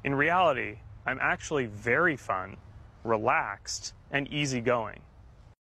In reality, I'm actually very fun, relaxed, and easygoing.